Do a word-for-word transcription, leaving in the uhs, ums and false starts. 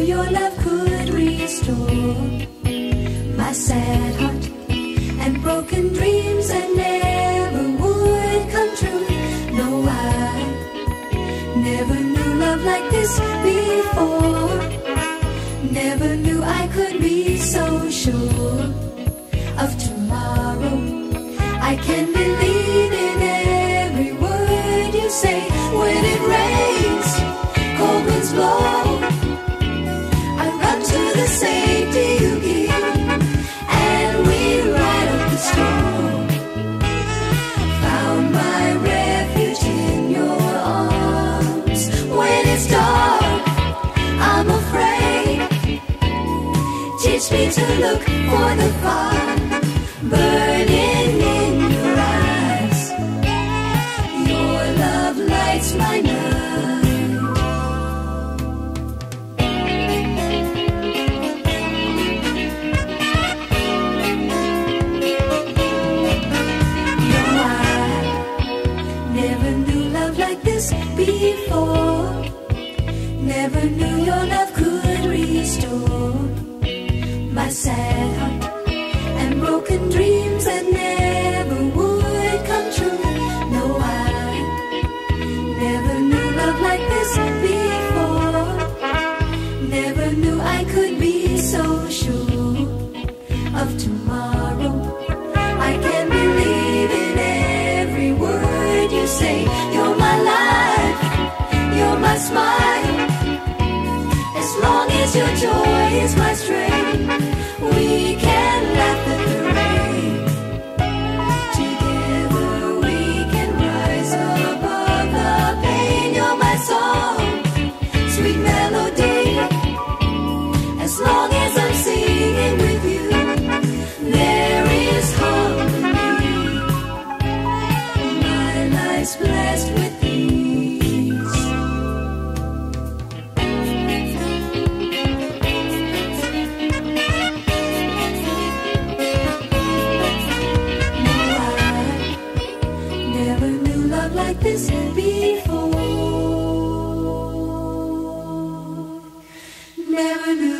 your love could restore my sad heart and broken dreams that never would come true. No, I never knew love like this before. Never knew I could be so sure of tomorrow. I can believe in every word you say. When it rains, cold winds blow, I run to the safety you give, and we ride up the storm. Found my refuge in your arms. When it's dark, I'm afraid. Teach me to look for the fire burning in your eyes. Your love lights my night. No, I never knew love like this before. Never knew your love could restore my sad heart and broken dreams that never would come true. No, I never knew love like this before. Never knew I could be so sure of tomorrow. I can believe in every word you say. You're my life, you're my smile. As long as your joy is my strength, we can laugh at the rain. Together we can rise above the pain. You're my song, sweet melody. As long as I'm singing with you, there is harmony. My life's blessed with peace. Never knew love like this before. Never knew